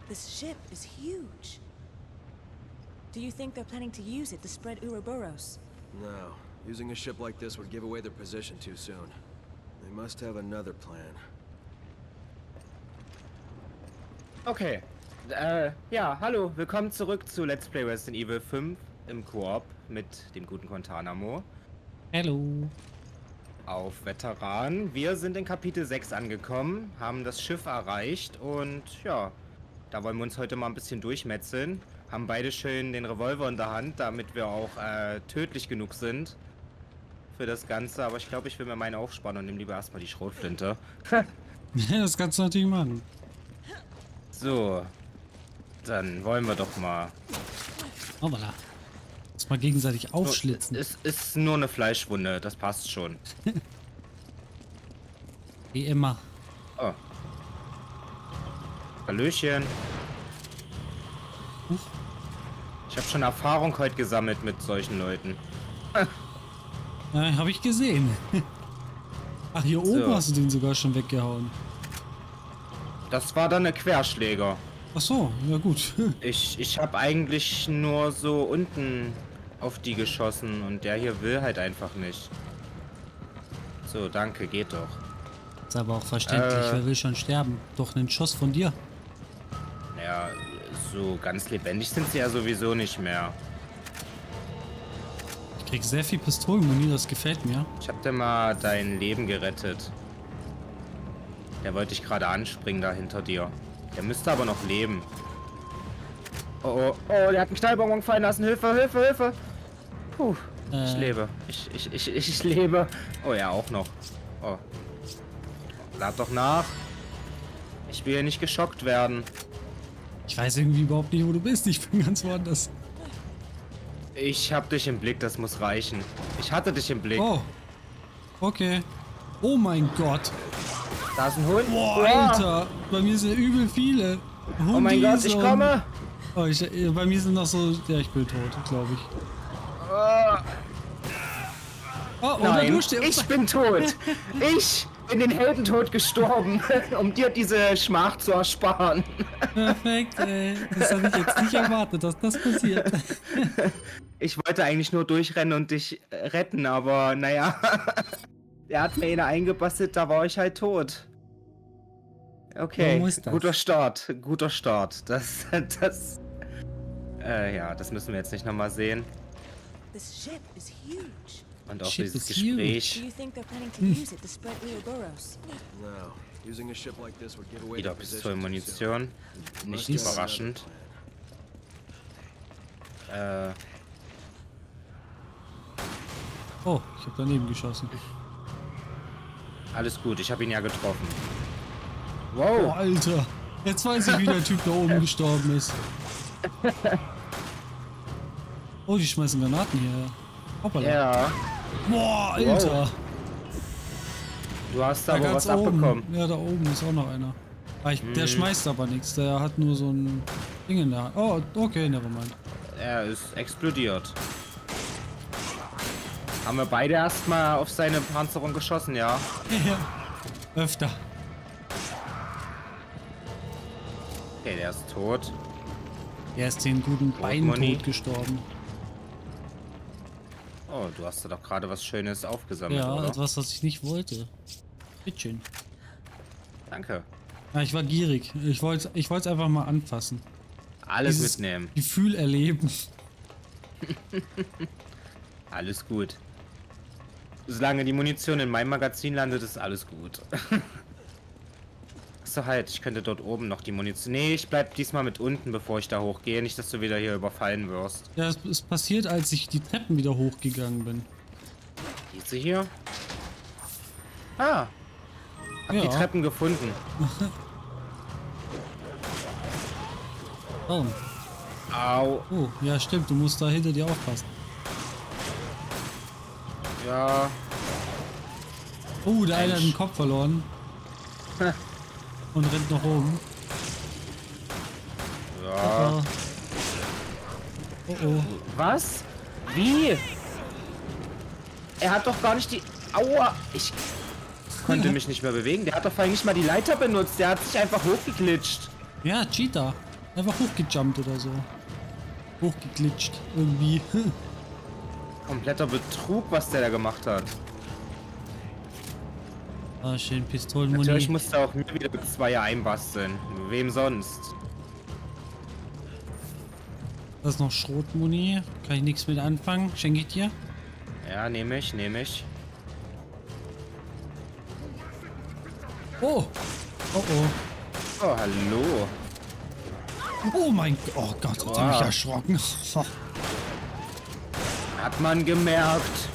This ship is huge. Do you think they're planning to use it to spread Ouroboros? No. Using a ship like this would give away their position too soon. They must have another plan. Okay. Ja, hallo. Willkommen zurück zu Let's Play Resident Evil 5 im Koop mit dem guten Guantanamo. Hallo. Auf Veteran. Wir sind in Kapitel 6 angekommen, haben das Schiff erreicht und ja, da wollen wir uns heute mal ein bisschen durchmetzeln. Haben beide schön den Revolver in der Hand, damit wir auch tödlich genug sind für das Ganze. Aber ich glaube, ich will mir meine aufsparen und nehme lieber erstmal die Schrotflinte. Ja, das kannst du natürlich machen. So, dann wollen wir doch mal. Oh, voilà. Lass mal gegenseitig aufschlitzen. Es ist nur eine Fleischwunde, das passt schon. Wie immer. Oh. Hallöchen. Ich habe schon Erfahrung heute gesammelt mit solchen Leuten. Ja, habe ich gesehen. Ach, hier oben hast du den sogar schon weggehauen. Das war dann eine Querschläger. Ach so, ja gut. Ich habe eigentlich nur so unten auf die geschossen und der hier will halt einfach nicht. So, danke, geht doch. Ist aber auch verständlich, wer will schon sterben? Doch einen Schuss von dir. Ja, so ganz lebendig sind sie ja sowieso nicht mehr. Ich krieg sehr viel Pistolenmuni, das gefällt mir. Ich hab dir mal dein Leben gerettet. Der wollte ich gerade anspringen da hinter dir. Der müsste aber noch leben. Oh, oh, oh, der hat einen Knallbonbon fallen lassen. Hilfe, Hilfe, Hilfe. Puh, ich lebe. Ich lebe. Oh ja, auch noch. Oh. Lad doch nach. Ich will hier nicht geschockt werden. Ich weiß irgendwie überhaupt nicht, wo du bist. Ich bin ganz woanders. Ich hab dich im Blick, das muss reichen. Ich hatte dich im Blick. Oh. Okay. Oh mein Gott. Da ist ein Hund. Boah, Alter. Bei mir sind übel viele. Hundis. Oh mein Gott, ich komme. Oh, bei mir sind noch so... Ja, ich bin tot, glaube ich. Oh, nein, ich bin tot. Ich bin den Heldentod gestorben, um dir diese Schmach zu ersparen. Perfekt, ey. Das habe ich jetzt nicht erwartet, dass das passiert. Ich wollte eigentlich nur durchrennen und dich retten, aber naja. Er hat mir eine eingebastelt, da war ich halt tot. Okay, guter Start, guter Start. Ja, das müssen wir jetzt nicht nochmal sehen. Und auch dieses Gespräch. Wieder Pistolenmunition. Nicht überraschend. Oh, ich habe daneben geschossen. Alles gut, ich habe ihn ja getroffen. Wow. Oh, Alter. Jetzt weiß ich, wie der Typ da oben gestorben ist. Oh, die schmeißen Granaten hier. Hoppala. Ja. Boah, Alter. Wow. Du hast da aber was abbekommen. Ja, da oben ist auch noch einer. Der schmeißt aber nichts. Der hat nur so ein Ding in der Hand. Oh, okay, nevermind. Er ist explodiert. Haben wir beide erstmal auf seine Panzerung geschossen, ja? Ja, öfter. Okay, der ist tot. Er ist den guten Beintod gestorben. Oh, du hast da doch gerade was Schönes aufgesammelt, ja, oder? etwas, was ich nicht wollte. Bitteschön. Danke. Ja, ich war gierig. Ich wollte es einfach mal anfassen. Alles mitnehmen. Gefühl erleben. Alles gut. Solange die Munition in meinem Magazin landet, ist alles gut. Achso, halt, ich könnte dort oben noch die Munition... Nee, ich bleib diesmal mit unten, bevor ich da hochgehe. Nicht, dass du wieder hier überfallen wirst. Ja, es ist passiert, als ich die Treppen wieder hochgegangen bin. Diese hier? Ah! Hab die Treppen gefunden. Oh. Au. Oh, ja stimmt, du musst da hinter dir aufpassen. Ja. Oh, der eine hat den Kopf verloren. Und rennt nach oben. Ja. Oh oh. Was? Wie? Er hat doch gar nicht die... Aua! Ich konnte mich nicht mehr bewegen. Der hat doch eigentlich nicht mal die Leiter benutzt. Der hat sich einfach hochgeglitscht. Ja, Cheater. Einfach hochgejumpt oder so. Hochgeglitscht. Irgendwie. Kompletter Betrug, was der da gemacht hat. Ah, schön Pistolenmuni. Natürlich musste auch mir wieder Zweier einbasteln. Wem sonst? Das ist noch Schrotmuni. Kann ich nichts mit anfangen. Schenke ich dir. Ja, nehme ich, nehme ich. Oh! Oh oh. Oh, hallo. Oh mein Gott. Oh Gott, hat er mich erschrocken. Hat man gemerkt.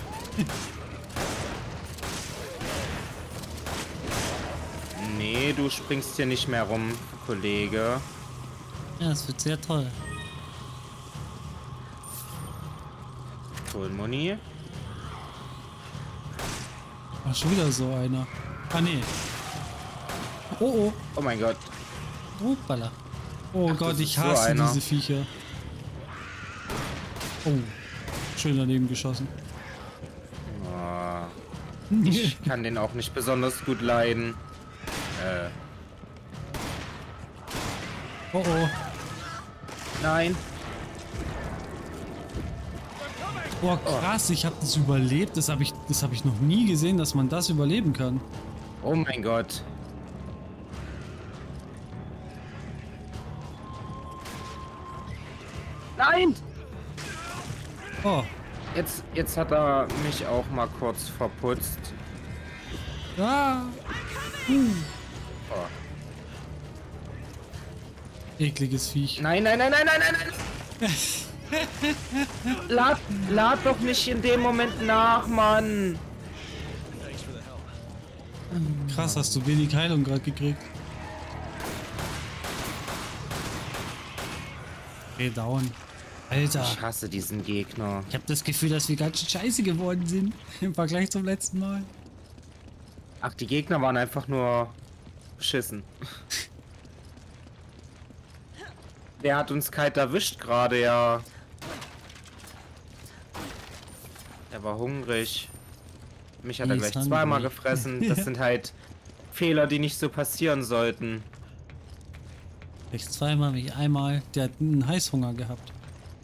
Nee, du springst hier nicht mehr rum, Kollege. Ja, das wird sehr toll. Kohlenmuni. Ach, schon wieder so einer. Ah, nee. Oh, oh. Oh mein Gott. Hoppala. Oh Ach, Gott, das ich ist so hasse einer. diese Viecher. Oh. Schön daneben geschossen. Oh, ich kann den auch nicht besonders gut leiden. Oh, oh. Nein. Oh, krass, ich habe das überlebt. Das hab ich noch nie gesehen, dass man das überleben kann. Oh mein Gott. Nein! Oh. Jetzt hat er mich auch mal kurz verputzt. Ah. Oh. Ekliges Viech. Nein, nein, nein, nein, nein, nein, nein! Lad doch nicht in dem Moment nach, Mann! Krass, hast du wenig Heilung gerade gekriegt. Okay, down. Alter, Ich hasse diesen Gegner. ich habe das Gefühl, dass wir ganz schön scheiße geworden sind im Vergleich zum letzten Mal. Ach, die Gegner waren einfach nur beschissen. Der hat uns kalt erwischt gerade, ja. Er war hungrig. Mich hat er He's gleich zweimal hungry. gefressen. Das sind halt Fehler, die nicht so passieren sollten. Vielleicht zweimal, wie einmal. Der hat einen Heißhunger gehabt.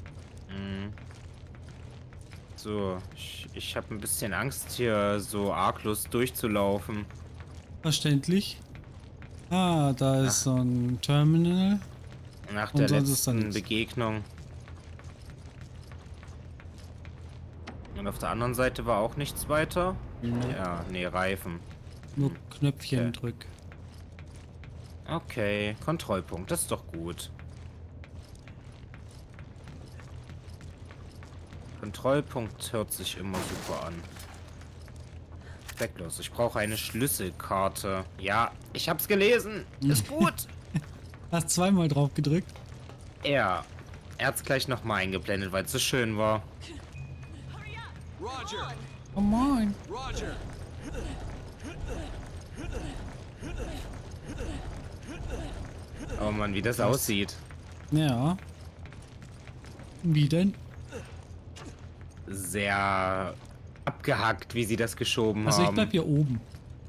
So, ich habe ein bisschen Angst, hier so arglos durchzulaufen. Verständlich. Ah, da ist so ein Terminal. Nach Und der sonst ist da letzten nichts. Begegnung. Und auf der anderen Seite war auch nichts weiter. Ja, nee, Reifen. Nur Knöpfchen Okay. drück. Okay, Kontrollpunkt, das ist doch gut. Kontrollpunkt hört sich immer super an. Zwecklos, ich brauche eine Schlüsselkarte. Ja, ich hab's gelesen. Ist gut. Hast zweimal drauf gedrückt. Ja, er hat's gleich nochmal eingeblendet, weil es so schön war. Roger! Oh moin. Roger! Oh Mann, wie das aussieht. Ja. Wie denn? Sehr abgehackt, wie sie das geschoben Also ich haben. bleib hier oben.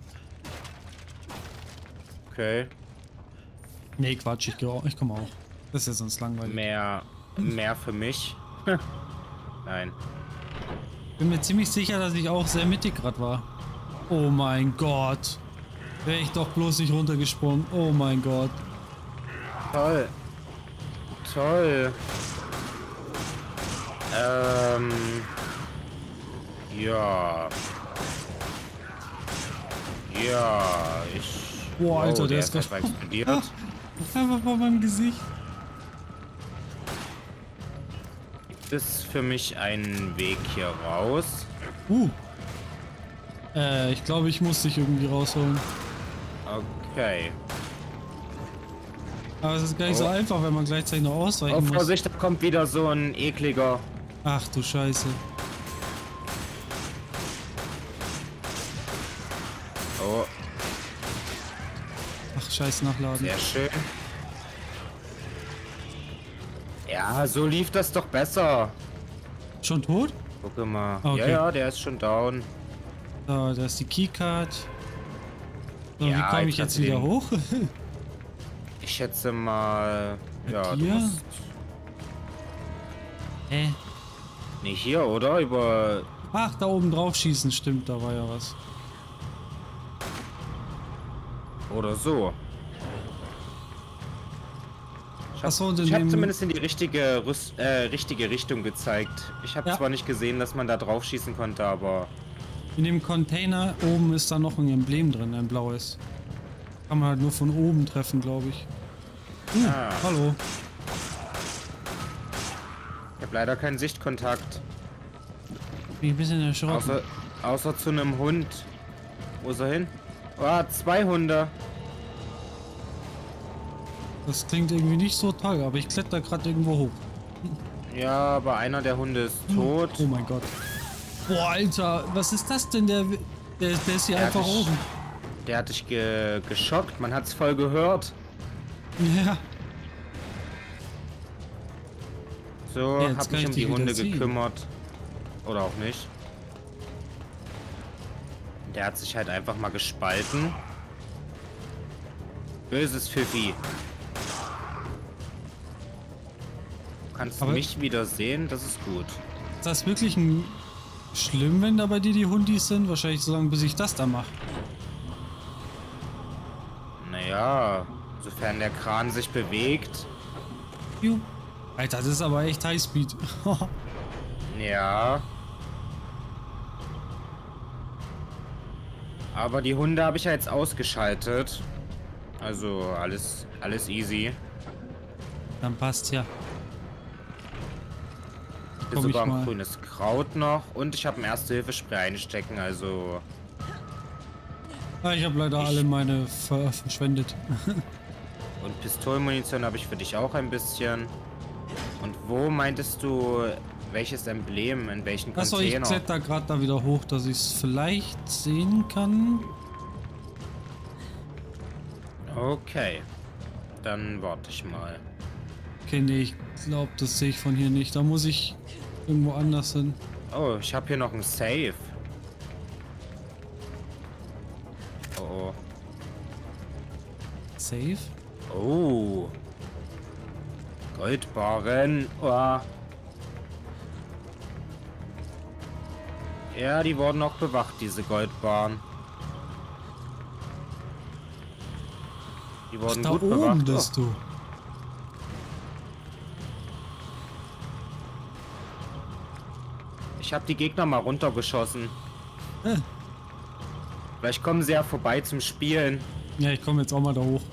Okay. Nee, Quatsch, ich komme auch. Das ist ja sonst langweilig. Mehr für mich. Nein. Bin mir ziemlich sicher, dass ich auch sehr mittig gerade war. Oh mein Gott. Wäre ich doch bloß nicht runtergesprungen. Oh mein Gott. Toll. Toll. Ja. Ja, Boah, Alter, der der ist einfach explodiert. Einfach vor meinem Gesicht. Gibt es für mich einen Weg hier raus? Ich glaube, ich muss dich irgendwie rausholen. Okay. Aber es ist gar nicht so Oh. einfach, wenn man gleichzeitig noch ausweichen Oh, muss. Vorsicht, da kommt wieder so ein ekliger. Ach du Scheiße. Oh, Ach, Scheiße, nachladen. sehr schön. Ja, so lief das doch besser. Schon tot? Guck mal. Okay. Ja, ja, der ist schon down. So, da ist die Keycard. So, Ja, wie komme jetzt ich jetzt kannst du wieder den- hoch? Ich schätze mal, Ja, du hier? musst... Nicht hier, oder? Über... Ach, da oben drauf schießen, stimmt, da war ja was. Oder so. Ach so, und in Ich habe dem- zumindest in die richtige Richtung gezeigt. Ich habe Ja. zwar nicht gesehen, dass man da drauf schießen konnte, aber... In dem Container oben ist da noch ein Emblem drin, ein blaues. Kann man halt nur von oben treffen, glaube ich. Ah, Hallo. ich habe leider keinen Sichtkontakt. Bin ein bisschen erschrocken. Außer zu einem Hund. Wo ist er hin? Ah, 2 Hunde. Das klingt irgendwie nicht so toll, aber ich kletter gerade irgendwo hoch. Ja, aber einer der Hunde ist tot. Oh mein Gott. Boah, Alter, was ist das denn? Der ist hier einfach oben. Der hat dich geschockt. Man hat's voll gehört. Ja. So, Ja, jetzt hab kann mich ich um dich die Hunde wieder ziehen. gekümmert. Oder auch nicht. Der hat sich halt einfach mal gespalten. Böses Pfiffi. Du kannst Aber- mich wieder sehen, das ist gut. Ist das wirklich schlimm, wenn da bei dir die Hundis sind? Wahrscheinlich so lange, bis ich das da mache. Naja, sofern der Kran sich bewegt. Alter, das ist aber echt Highspeed. Ja. Aber die Hunde habe ich ja jetzt ausgeschaltet. Also alles easy. Dann passt ja. Hier Komm sogar ich ein mal. grünes Kraut noch. Und ich habe ein Erste-Hilfe-Spray einstecken, also... Ah, ich habe leider alle meine verschwendet. Und Pistolenmunition habe ich für dich auch ein bisschen. Und wo meintest du, welches Emblem, in welchen Achso, ich Container? kletter gerade da wieder hoch, dass ich es vielleicht sehen kann. Okay. Dann warte ich mal. Okay, nee, ich glaube, das sehe ich von hier nicht. Da muss ich irgendwo anders hin. Oh, ich habe hier noch ein Safe. Oh, Safe? oh. Oh. Goldbarren. Oh. Ja, die wurden auch bewacht, diese Goldbarren. Die wurden Da gut oben bewacht. bist du. Ich habe die Gegner mal runtergeschossen. Äh. Vielleicht kommen sie ja vorbei zum Spielen. Ja, ich komme jetzt auch mal da hoch.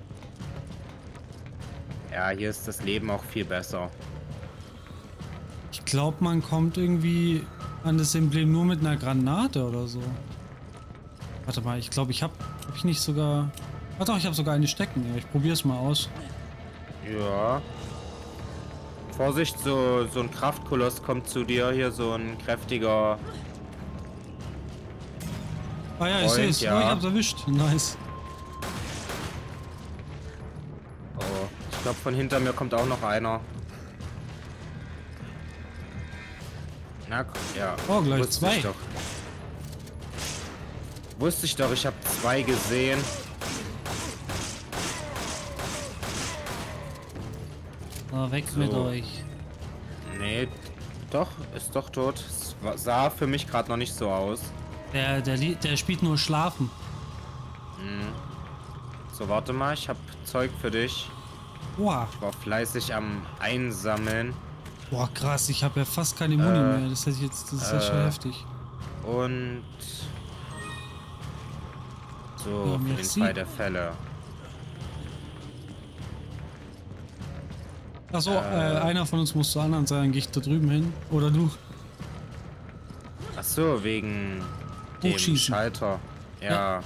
Ja, hier ist das Leben auch viel besser. Ich glaube, man kommt irgendwie an das Emblem nur mit einer Granate oder so. Warte mal, ich glaube, hab ich nicht sogar... Ach doch, ich habe sogar eine stecken. Ja, ich probiere es mal aus. Ja. Vorsicht, so ein Kraftkoloss kommt zu dir. Hier so ein kräftiger... Ah ja, ich Freund, sehe es. ja. Oh, ich hab's erwischt. Nice. Oh, ich glaube, von hinter mir kommt auch noch einer. Na, ja. Oh, gleich Wusste zwei. ich doch. Wusste ich doch, ich habe 2 gesehen. Oh, weg So. mit euch. Nee, doch, ist doch tot. Es sah für mich gerade noch nicht so aus. Der spielt nur Schlafen. So, warte mal, ich habe Zeug für dich. Boah, Ich war fleißig am Einsammeln. boah, krass. Ich habe ja fast keine Muni mehr. Das ist ja schon heftig. Und so, Ja, für den merci. Fall der Fälle. Achso, einer von uns muss zur anderen sein. Dann gehe ich da drüben hin. Oder du. Ach so, wegen dem Hochschießen. Schalter. Ja.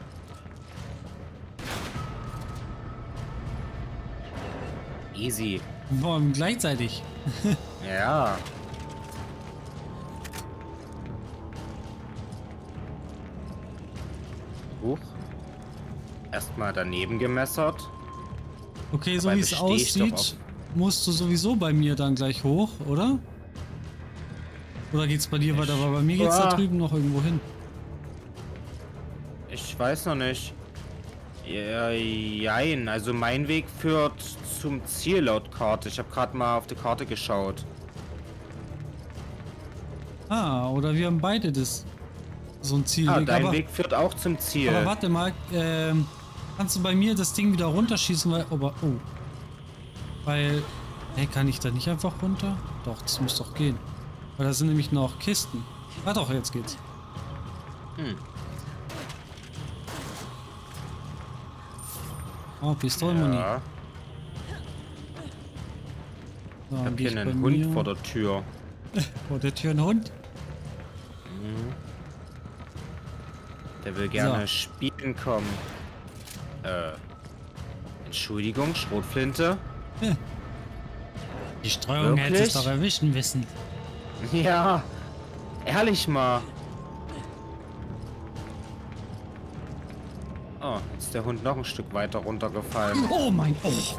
Easy. Boah, gleichzeitig. Ja. Huch. Erstmal daneben gemessert. Okay, so Dabei wie es bestehe ich doch aussieht, musst du sowieso bei mir dann gleich hoch, oder? Oder geht's bei dir weiter? Aber bei mir geht's da Ah. drüben noch irgendwo hin. Ich weiß noch nicht. Ja, jein. Also mein Weg führt zum Ziel laut Karte. Ich habe gerade mal auf die Karte geschaut. Ah, oder wir haben beide so ein Ziel. Ah, dein Weg führt auch zum Ziel. Aber warte mal, kannst du bei mir das Ding wieder runterschießen, weil... Oh. Weil... Hey, kann ich da nicht einfach runter? Doch, das muss doch gehen. Weil da sind nämlich noch Kisten. Ah doch, jetzt geht's. Oh, Pistolenmuni. Ja. So, Ich dann hab geh hier bei einen Hund mir. vor der Tür. Vor der Tür ein Hund. Der will gerne spielen kommen. Entschuldigung, Schrotflinte? Die Streuung hätte es doch erwischen müssen. Ja, ehrlich mal. Oh, jetzt ist der Hund noch ein Stück weiter runtergefallen. Oh mein Gott.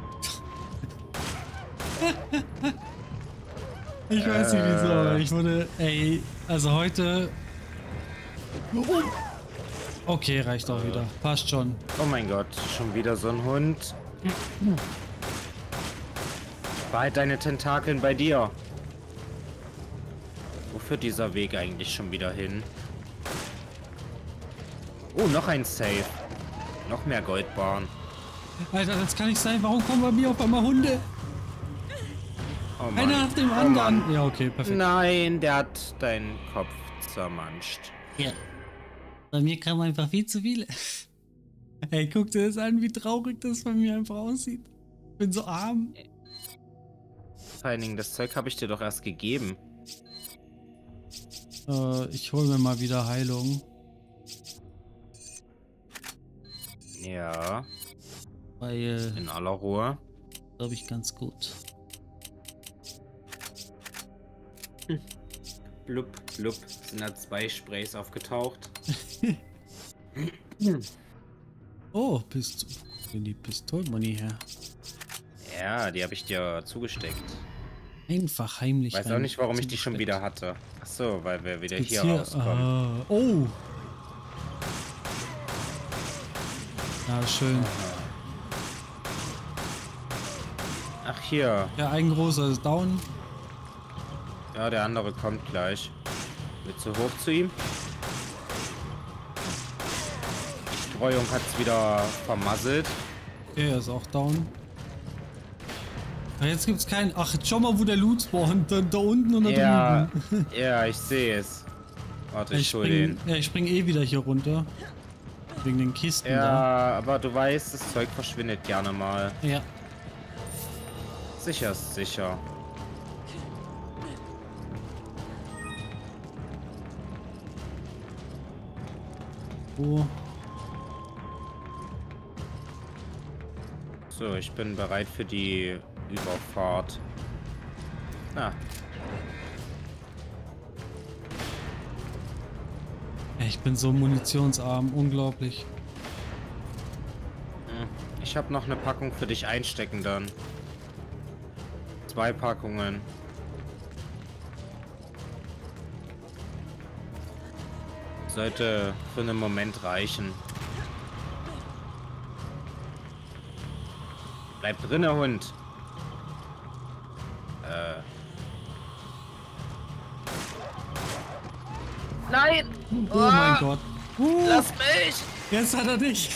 Ich weiß nicht wieso, aber ich wurde... Ey, also heute... Okay, reicht auch wieder. Passt schon. Oh mein Gott, schon wieder so ein Hund. Behalt deine Tentakeln bei dir. Wo führt dieser Weg eigentlich schon wieder hin? Oh, noch ein Safe. Noch mehr Goldbarren. Alter, das kann nicht sein. Warum kommen bei mir auf einmal Hunde? Oh Mann. Einer nach dem Oh anderen. Mann. Ja, okay, perfekt. Nein, der hat deinen Kopf zermanscht. Ja. Bei mir kamen einfach viel zu viele. Ey, guck dir das an, wie traurig das bei mir einfach aussieht. Ich bin so arm. Vor allen Dingen, das Zeug habe ich dir doch erst gegeben. Ich hole mir mal wieder Heilung. Ja, Weil, in aller Ruhe. glaube ich, ganz gut. Blub, blub, sind da 2 Sprays aufgetaucht. Oh, wenn die Pistolenmoney her. Ja, die habe ich dir zugesteckt. Einfach heimlich. Weiß auch nicht, warum ich die schon wieder hatte. Ach so, weil wir wieder Jetzt hier hier rauskommen. Oh. Ja, schön. Ach, hier. Ja, ein großer ist down. Ja, der andere kommt gleich. Willst du hoch zu ihm? Die Streuung hat es wieder vermasselt. Okay, er ist auch down. Ja, jetzt gibt's keinen. Ach, jetzt schau mal, wo der Loot spawnt. Da unten und da Ja, drüben. ja, ich sehe es. Warte, ich hol den. Ich spring eh wieder hier runter. Wegen den Kisten da. Ja, aber du weißt, das Zeug verschwindet gerne mal. Ja. Sicher ist sicher. Oh. So, ich bin bereit für die Überfahrt. Ah, Ich bin so munitionsarm. Unglaublich. ich habe noch eine Packung für dich einstecken dann. 2 Packungen. Sollte für einen Moment reichen. Bleib drinne, Hund. Nein! Oh mein Gott. Lass mich! Jetzt hat er dich.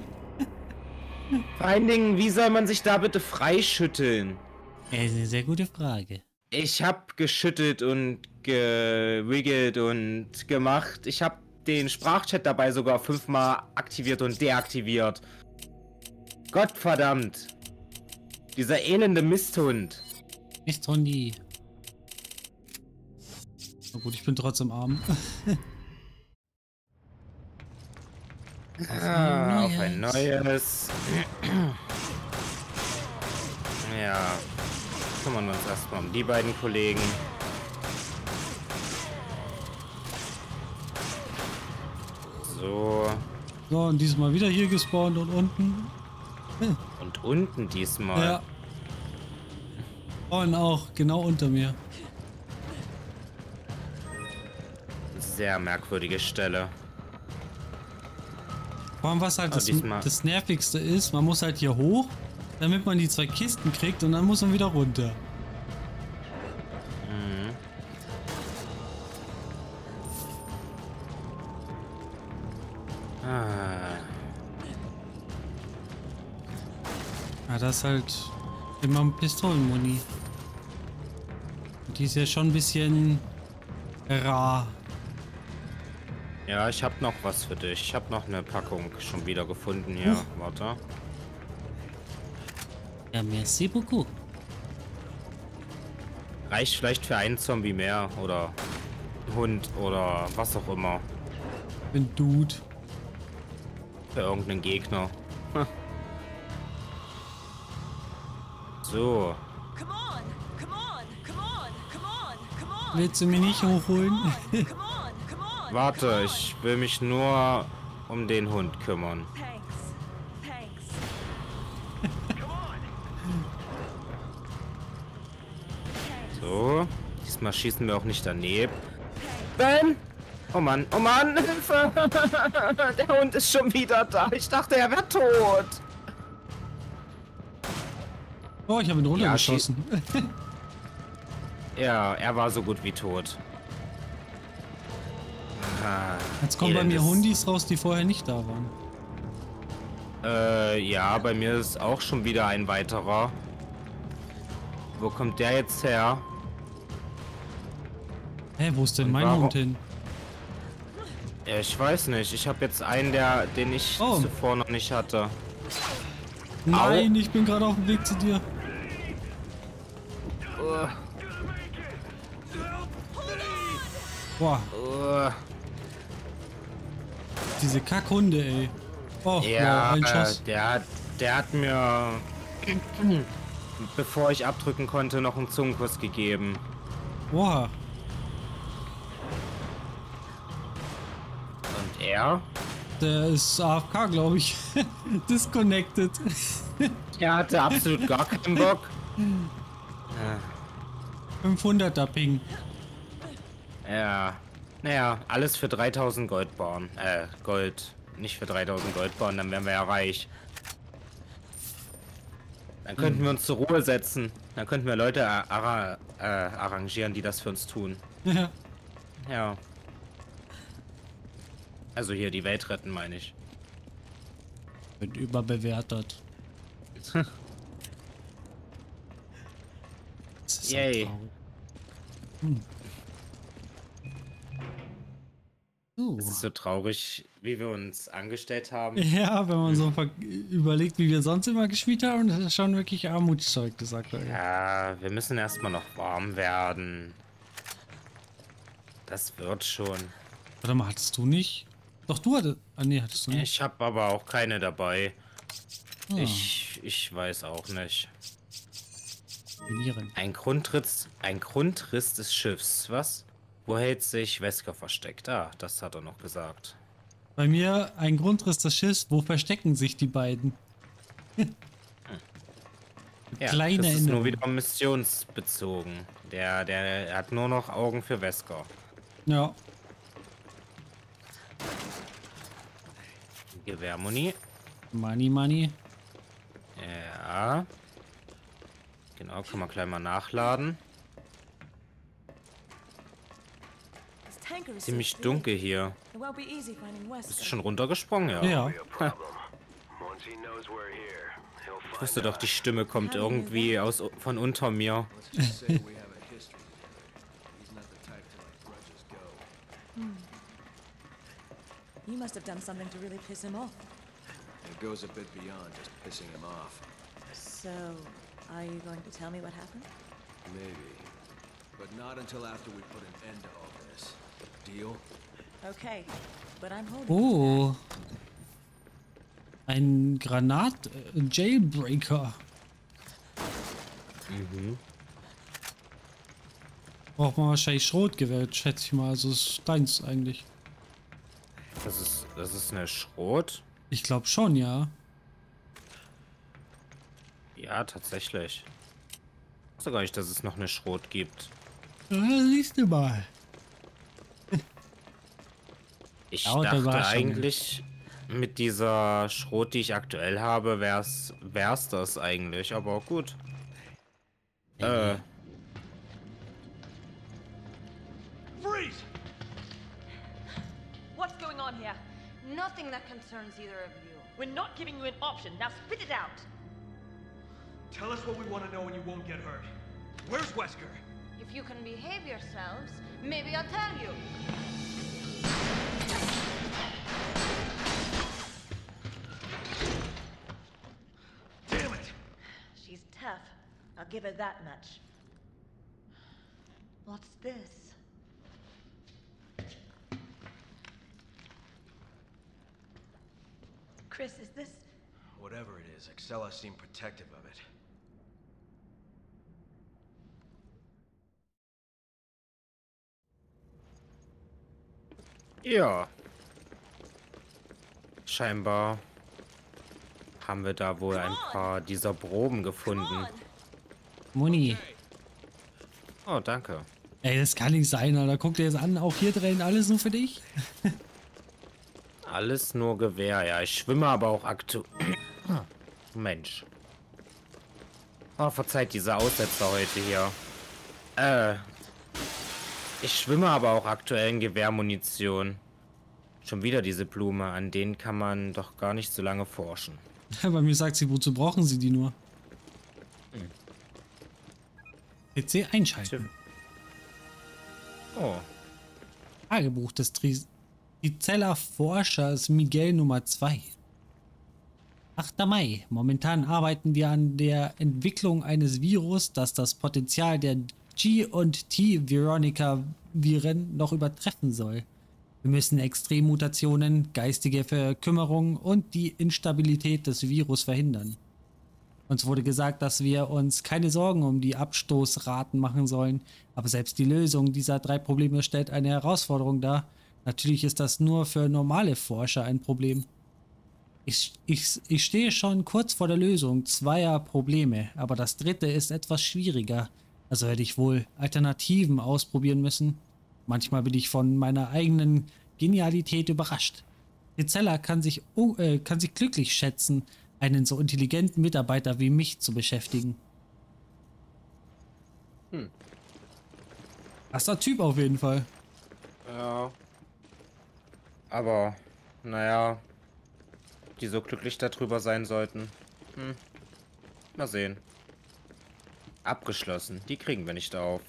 Vor allen Dingen, wie soll man sich da bitte freischütteln? Das ist eine sehr gute Frage. Ich hab geschüttelt und gewiggelt und gemacht. Ich hab den Sprachchat dabei sogar 5-mal aktiviert und deaktiviert. Gottverdammt. Dieser elende Misthund. Nicht Tony. Na gut, ich bin trotzdem arm. Auf ein neues. Ja. Kümmern wir uns erstmal um die beiden Kollegen. So. So, und diesmal wieder hier gespawnt und unten. Und unten diesmal. Ja. Und auch genau unter mir. Sehr merkwürdige Stelle. Vor allem, was halt diesmal- das Nervigste ist, man muss halt hier hoch, damit man die 2 Kisten kriegt und dann muss man wieder runter. Ah, Ja, das ist halt immer Pistolenmuni. Und die ist ja schon ein bisschen rar. ja, ich habe noch was für dich. Ich habe noch eine Packung schon wieder gefunden hier. Warte. Ja, merci beaucoup. Reicht vielleicht für einen Zombie mehr oder einen Hund oder was auch immer. Bin Dude. Für irgendeinen Gegner. So. Come on! Come on! Come on! Come on! Come on! Willst du mich nicht hochholen? Come on! Come on! Warte, ich will mich nur um den Hund kümmern. Thanks. Thanks. So. Diesmal schießen wir auch nicht daneben. Ben! Oh Mann, Hilfe! Der Hund ist schon wieder da. Ich dachte, er wäre tot. Oh, ich habe ihn runtergeschossen. Ja, er war so gut wie tot. Ah, Jetzt kommen bei mir elendes- Hundis raus, die vorher nicht da waren. Ja, bei mir ist auch schon wieder ein weiterer. Wo kommt der jetzt her? Hä, wo ist denn Und mein warum- Hund hin? Ja, ich weiß nicht. Ich habe jetzt einen, den ich Oh. zuvor noch nicht hatte. Nein, ich bin gerade auf dem Weg zu dir. Boah, diese Kackhunde, ey. Oh, Ja, wow, ein Schuss. der hat mir, bevor ich abdrücken konnte, noch einen Zungenkuss gegeben. Boah, Und er? der ist AFK, glaube ich. Disconnected. Der hatte absolut gar keinen Bock. 500er Ping. Ja. Naja, alles für 3000 Goldbarren. Gold. Nicht für 3000 Goldbarren, dann wären wir ja reich. Dann könnten wir uns zur Ruhe setzen. Dann könnten wir Leute arrangieren, die das für uns tun. Ja. Ja. Also hier die Welt retten, meine ich. Wird überbewertet. Das ist Yay. halt traurig. Es ist so traurig, wie wir uns angestellt haben. Ja, wenn man so überlegt, wie wir sonst immer gespielt haben, das ist schon wirklich Armutszeug, gesagt. Ja, wir müssen erstmal noch warm werden. Das wird schon. Warte mal, hattest du nicht? Doch, du hattest. Ah, nee, hattest du nicht. Ich habe aber auch keine dabei. Ah, Ich weiß auch nicht. Verlieren. Ein Grundriss des Schiffs, was? Wo hält sich Wesker versteckt? Ah, das hat er noch gesagt. Bei mir ein Grundriss des Schiffs. Wo verstecken sich die beiden? Ja, Kleine das ist nur Änderung. wieder missionsbezogen. Der hat nur noch Augen für Wesker. Ja. Gewehrmuni. Money, money. Ja. Genau, kann man gleich mal nachladen. This tanker is so Ziemlich big. dunkel hier. It won't be easy finding Bist du Wesker. schon runtergesprungen? Ja. Ja. Ich wusste doch, die Stimme kommt irgendwie von unter mir. Let's just say we have a history. He's not the type to let grudges go. You must have done something to really piss him off. It goes a bit beyond just pissing him off. So, are you going to tell me what happened? Maybe. But not until after we put an end to all this. Deal? Okay, but I'm holding. Oh. Ein Jailbreaker. Braucht man wahrscheinlich Schrotgewehr, schätze ich mal. Also ist deins eigentlich. Das ist eine Schrot? Ich glaube schon, ja. Ja, tatsächlich. Ich wusste gar nicht, dass es noch eine Schrot gibt. Ja, siehst du mal. Ich Lauter dachte Überraschungen. eigentlich, mit dieser Schrot, die ich aktuell habe, wär's das eigentlich, aber gut. Freeze! What's going on here? Nothing that concerns either of you. We're not giving you an option. Now spit it out. Tell us what we want to know and you won't get hurt. Where's Wesker? If you can behave yourselves, maybe I'll tell you. Damn it! She's tough. I'll give her that much. What's this? Chris, is this... Whatever it is, Excella seemed protective of it. Ja. Scheinbar haben wir da wohl ein paar dieser Proben gefunden. Muni. Oh, danke. Ey, das kann nicht sein, Alter. Guck dir das an. Auch hier drin alles nur für dich? Alles nur Gewehr, ja. Ich schwimme aber auch aktuell... Mensch. Oh, verzeiht diese Aussetzer heute hier. Ich schwimme aber auch aktuell in Gewehrmunition. Schon wieder diese Blume. An denen kann man doch gar nicht so lange forschen. Bei mir sagt sie, wozu brauchen sie die nur? PC einschalten. Oh. Tagebuch des Trizeller Forschers Miguel Nummer 2. 8. Mai. Momentan arbeiten wir an der Entwicklung eines Virus, das das Potenzial der G- und T-Veronica-Viren noch übertreffen soll. Wir müssen Extremmutationen, geistige Verkümmerung und die Instabilität des Virus verhindern. Uns wurde gesagt, dass wir uns keine Sorgen um die Abstoßraten machen sollen, aber selbst die Lösung dieser 3 Probleme stellt eine Herausforderung dar. Natürlich ist das nur für normale Forscher ein Problem. Ich stehe schon kurz vor der Lösung 2 Probleme, aber das 3. ist etwas schwieriger. Also hätte ich wohl Alternativen ausprobieren müssen. Manchmal bin ich von meiner eigenen Genialität überrascht. Rizella kann sich glücklich schätzen, einen so intelligenten Mitarbeiter wie mich zu beschäftigen. Krasser Typ auf jeden Fall. Ja. Aber, naja, ob die so glücklich darüber sein sollten. Mal sehen. Abgeschlossen. Die kriegen wir nicht auf.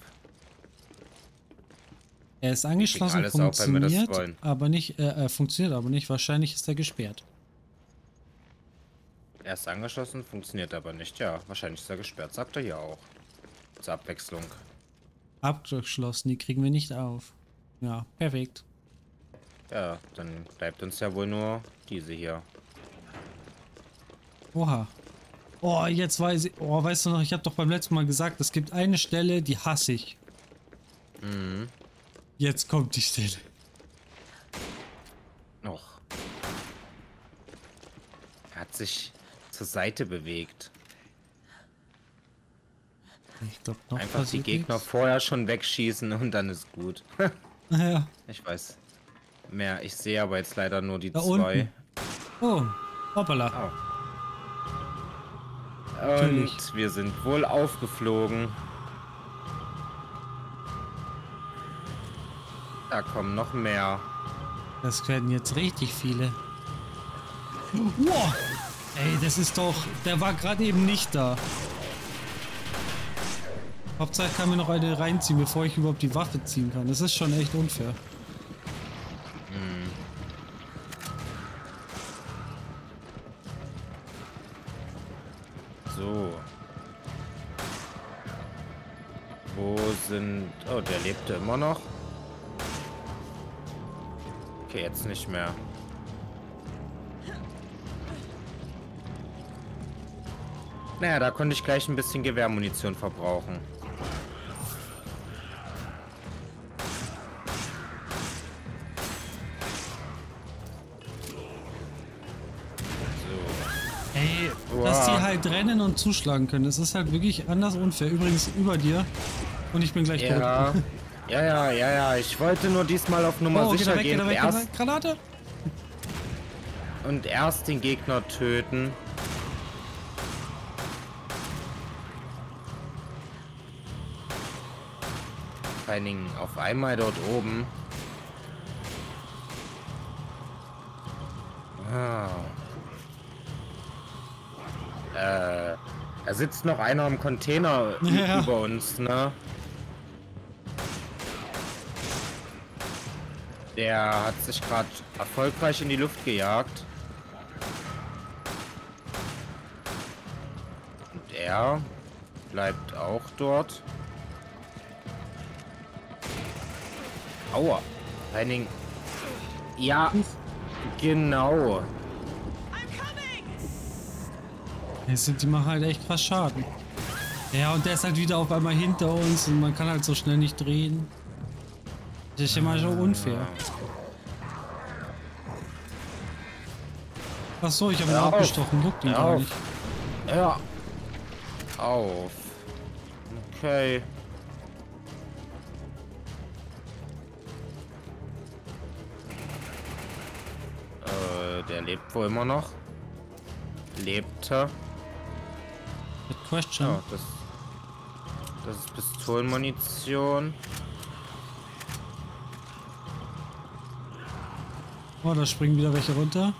Er ist angeschlossen, alles auf, wenn wir das funktioniert, wollen. aber nicht, funktioniert aber nicht. Wahrscheinlich ist er gesperrt. Er ist angeschlossen, funktioniert aber nicht. Ja, wahrscheinlich ist er gesperrt. Sagt er hier auch. Zur Abwechslung. Abgeschlossen, die kriegen wir nicht auf. Ja, perfekt. Ja, dann bleibt uns ja wohl nur diese hier. Oha. Oh, jetzt weiß ich. Oh, weißt du noch, ich habe doch beim letzten Mal gesagt, es gibt eine Stelle, die hasse ich. Jetzt kommt die Stelle. Noch. Er hat sich zur Seite bewegt. Ich glaube noch Einfach die Gegner nichts. vorher schon wegschießen und dann ist gut. Ja. Ich weiß. Mehr. Ich sehe aber jetzt leider nur die Da 2. unten. Oh, hoppala. Und Natürlich. wir sind wohl aufgeflogen. Da kommen noch mehr. Das werden jetzt richtig viele. Wow. Ey, das ist doch... Der war gerade eben nicht da. Hauptsache kann mir noch eine reinziehen, bevor ich überhaupt die Waffe ziehen kann. Das ist schon echt unfair. So. Wo sind... Oh, der lebte immer noch. Okay, jetzt nicht mehr. Naja, da konnte ich gleich ein bisschen Gewehrmunition verbrauchen. Ey, dass die halt rennen und zuschlagen können. Das ist halt wirklich anders unfair. Übrigens über dir. Und ich bin gleich Ja. tot. Ja. Ich wollte nur diesmal auf Nummer Oh, geht sicher er weg, gehen. geht er weg, geht er weg. Granate! und erst den Gegner töten. Vor allen Dingen auf einmal dort oben. Da sitzt noch einer im Container Ja. über uns, ne? Der hat sich gerade erfolgreich in die Luft gejagt. Und er bleibt auch dort. Aua. Vor allen Dingen. Ja, genau. Die machen halt echt krass Schaden. Ja, und der ist halt wieder auf einmal hinter uns und man kann halt so schnell nicht drehen. Das ist immer schon unfair. Ach so, ich habe ihn Hör auf. abgestochen. Juckt ihn Hör gar auf. nicht. Ja. Auf. Okay. Der lebt wohl immer noch. Lebte. Good question. Ja, das ist Pistolenmunition. Oh, da springen wieder welche runter.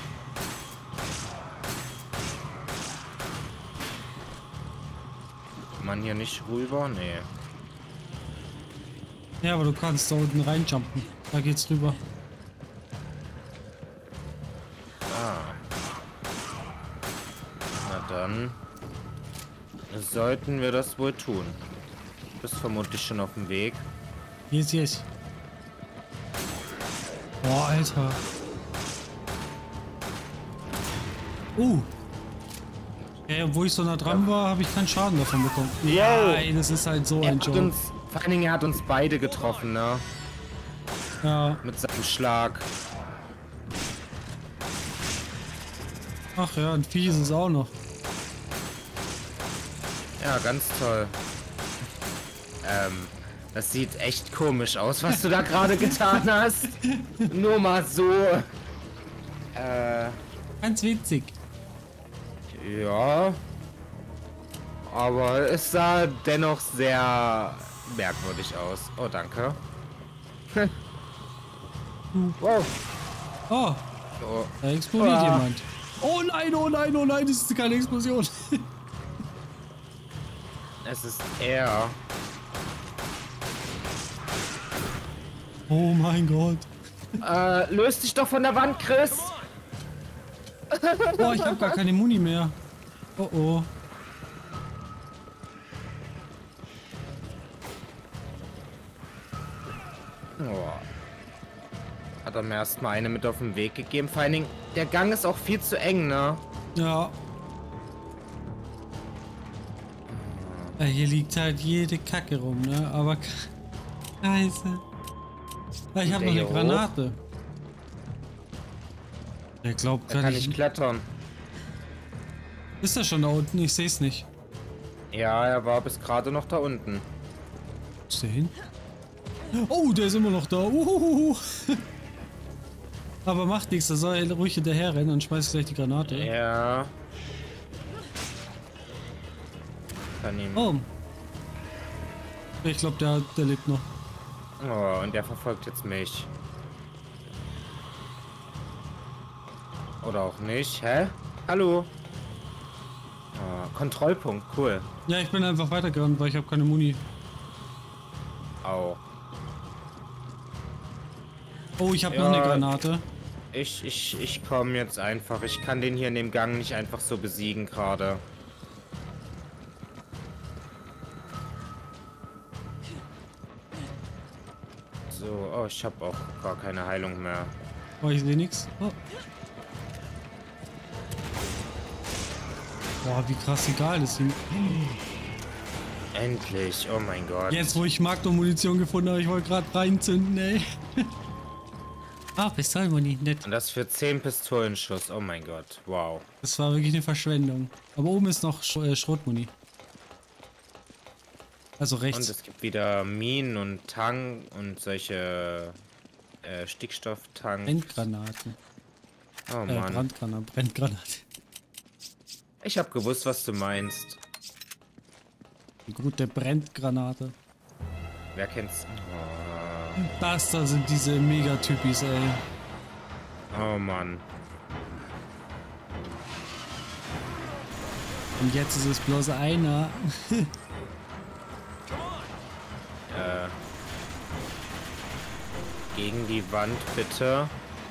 Kann man hier nicht rüber? Nee. Ja, aber du kannst da unten reinjumpen. Da geht's rüber. Na dann sollten wir das wohl tun. Du bist vermutlich schon auf dem Weg. Yes, yes. Boah, Alter. Ja, obwohl ich so nah dran war, habe ich keinen Schaden davon bekommen. Nein, das ist halt so Er ein hat Joke. uns, vor allen Dingen, er hat uns beide getroffen, ne? Ja. Mit seinem Schlag. Ach ja, ein Vieh ist es auch noch. Ja, ganz toll. Das sieht echt komisch aus, was du da gerade getan hast. Nur mal so. Ganz witzig. Ja. Aber es sah dennoch sehr merkwürdig aus. Oh, danke. Wow. Oh, Oh. da explodiert Ah. jemand. Oh nein, oh nein, oh nein, das ist keine Explosion. Es ist er. Oh mein Gott. Löst dich doch von der Wand, Chris. Oh, ich habe gar keine Muni mehr. Oh oh. Oh. Hat er mir erstmal eine mit auf den Weg gegeben. Vor allen Dingen, der Gang ist auch viel zu eng, ne? Ja. Ja, hier liegt halt jede Kacke rum, ne? Aber Scheiße. Ja, ich habe noch der eine hier Granate. Der glaubt Da gar kann nicht. ich klettern. Ist er schon da unten? Ich sehe es nicht. Ja, er war bis gerade noch da unten. Ist der hin? Oh, der ist immer noch da. Uhuhuhu. Aber macht nichts, da soll er ruhig hinterher rennen und schmeißt gleich die Granate. Ja. Kann ihm. Oh. Ich glaube, der lebt noch. Oh, und der verfolgt jetzt mich. Oder auch nicht. Hä? Hallo? Oh, Kontrollpunkt, cool. Ja, ich bin einfach weitergerannt, weil ich habe keine Muni. Au. Oh, ich habe Ja. noch eine Granate. Ich komme jetzt einfach. Ich kann den hier in dem Gang nicht einfach so besiegen gerade. So, oh, ich habe auch gar keine Heilung mehr. Oh, ich sehe nichts. Oh. Boah, wie krass egal das ist. Endlich, oh mein Gott. Jetzt, wo ich Magnum-Munition gefunden habe, ich wollte gerade reinzünden, ey. Ah, Pistolmuni, nett. Und das für 10 Pistolenschuss, oh mein Gott, wow. Das war wirklich eine Verschwendung. Aber oben ist noch Schrotmuni. Also Und rechts. es gibt wieder Minen und Tank und solche Stickstofftanks. Endgranaten. Oh Mann. Brandgranate, Brenngranate. Ich hab gewusst, was du meinst. Die gute Brenngranate. Wer kennt's? Das da sind diese Megatypis, ey. Oh Mann. Und jetzt ist es bloß einer. Gegen die Wand, bitte.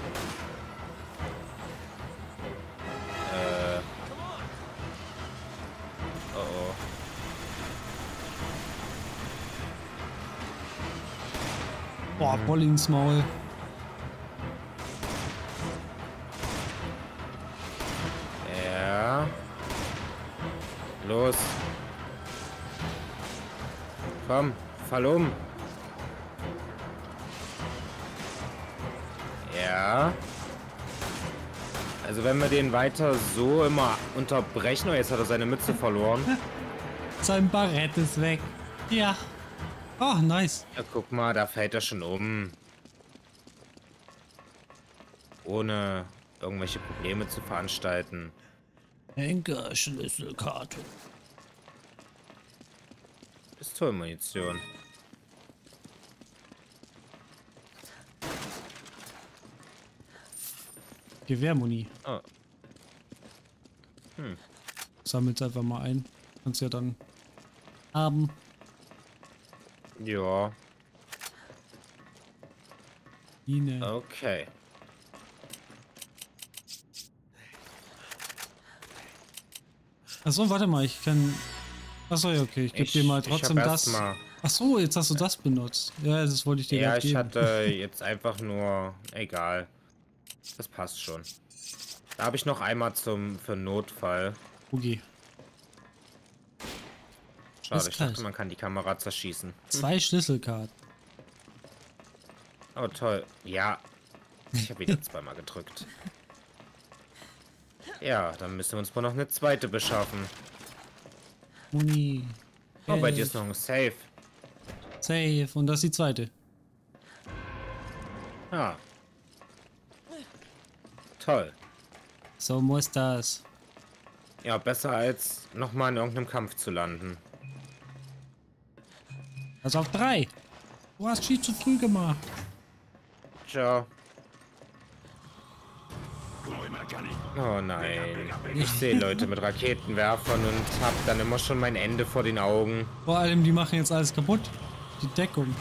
Oh oh. Boah, voll ins Maul. Ja. Los. Komm, fall um. Ja. Also wenn wir den weiter so immer unterbrechen, oh, jetzt hat er seine Mütze verloren. Sein Barett ist weg. Ja. Oh, nice. Ja, guck mal, da fällt er schon um. Ohne irgendwelche Probleme zu veranstalten. Henker-Schlüsselkarte. Pistolmunition. Gewehrmuni. Oh. Sammelt's einfach mal ein. Kannst ja dann haben. Ja, Ine. okay. Achso, warte mal, ich kann. Achso, ja, okay, ich gebe dir mal trotzdem hab das. erstmal- Achso, jetzt hast du das benutzt. Ja, das wollte ich dir Ja, grad ich geben. hatte jetzt einfach nur... Egal. Das passt schon. Da habe ich noch einmal für Notfall. Okay. Schade, Ist ich dachte, kalt. man kann die Kamera zerschießen. 2 Schlüsselkarten. Oh, toll. Ja. Ich habe wieder zweimal gedrückt. Ja, dann müssen wir uns wohl noch eine zweite beschaffen. Muni. Oh, bei dir Geld, ist noch ein Safe. Safe. Und das ist die zweite. Ja. Toll. So muss das. Ja, besser als nochmal in irgendeinem Kampf zu landen. Also auf 3. Du hast viel zu früh gemacht. Ciao. Oh nein. Ich sehe Leute mit Raketenwerfern und hab dann immer schon mein Ende vor den Augen. Vor allem, die machen jetzt alles kaputt. Die Deckung.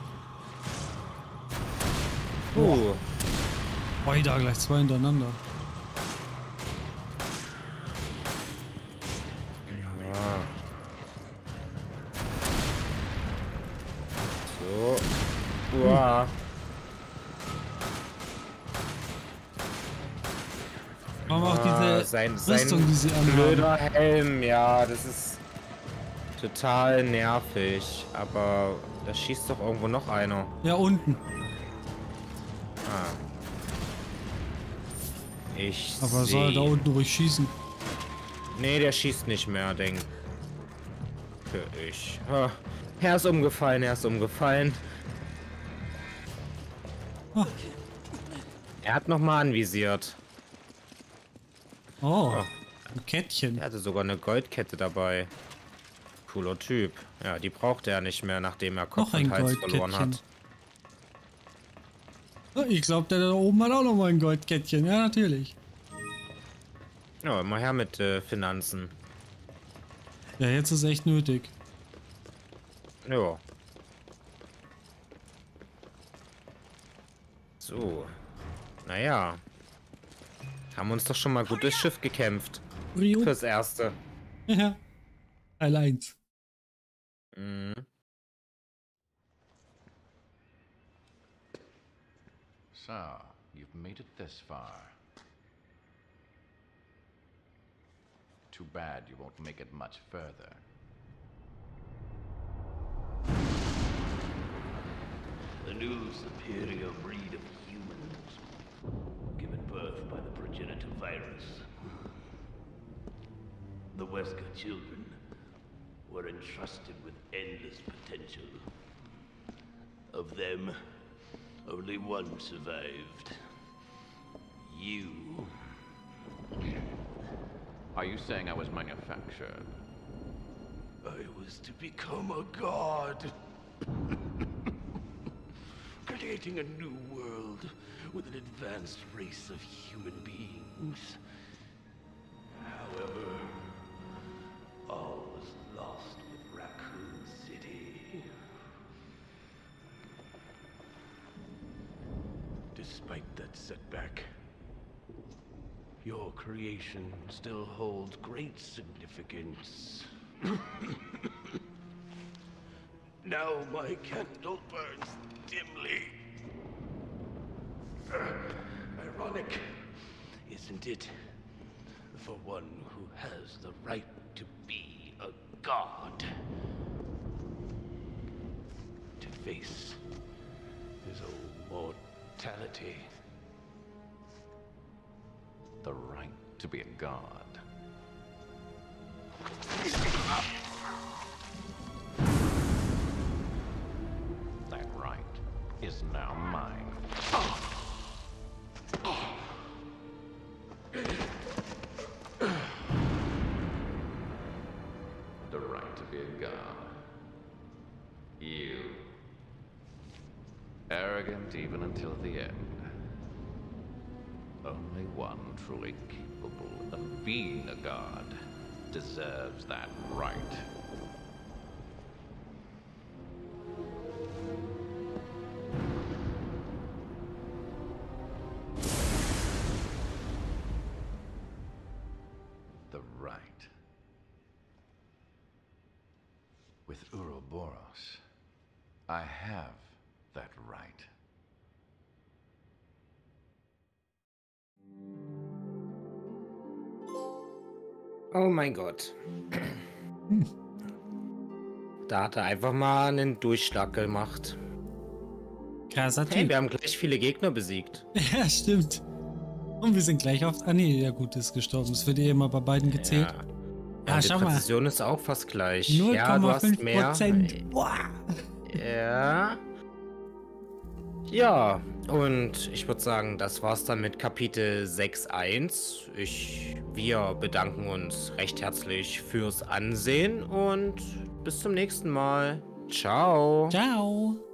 Oh. Boah, da gleich 2 hintereinander. Ja. So. Uah. Warum auch diese sein Rüstung, die sie anhaben. blöder Helm, ja, das ist total nervig. Aber da schießt doch irgendwo noch einer. Ja, unten. Ah. Ich Aber soll er da seh. unten ruhig schießen? Nee, der schießt nicht mehr, denke ich. Ah, er ist umgefallen, er ist umgefallen. Ah. Er hat nochmal anvisiert. Oh, Oh. ein Kettchen. Er hatte sogar eine Goldkette dabei. Cooler Typ. Ja, die brauchte er nicht mehr, nachdem er Kopf Noch ein und Hals verloren Goldkettchen. hat. Oh, ich glaube, der da oben hat auch noch mal ein Goldkettchen. Ja, natürlich. Ja, immer her mit Finanzen. Ja, jetzt ist echt nötig. Ja. So. Naja. Haben uns doch schon mal gut durchs Schiff gekämpft. Rio. Fürs Erste. Ja. Teil 1. Mhm. So, you've made it this far. Too bad you won't make it much further. A new superior breed of humans, given birth by the progenitor virus. The Wesker children were entrusted with endless potential. Of them, only one survived. You. Are you saying I was manufactured? I was to become a god. Creating a new world with an advanced race of human beings. However, all was lost with Raccoon City. Despite that setback, your creation still holds great significance. Now my candle burns dimly. Ironic, isn't it? For one who has the right to be a god. To face his own mortality. The right to be a god. That right is now mine. The right to be a god. You. Arrogant even until the end. Only one truly capable of being a god deserves that right. The right. With Uroboros, I have that right. Oh mein Gott. Da hat er einfach mal einen Durchschlag gemacht. Krasser Hey, Typ. wir haben gleich viele Gegner besiegt. Ja, stimmt. Und wir sind gleich auf... Ah nee, ja gut, ist gestorben. Es wird eh immer bei beiden gezählt. Ja, Ja, die schau mal. Präzision ist auch fast gleich. Ja, du hast mehr. 0,5%. Boah. Ja. Ja, und ich würde sagen, das war's dann mit Kapitel 6.1. Wir bedanken uns recht herzlich fürs Ansehen und bis zum nächsten Mal. Ciao. Ciao.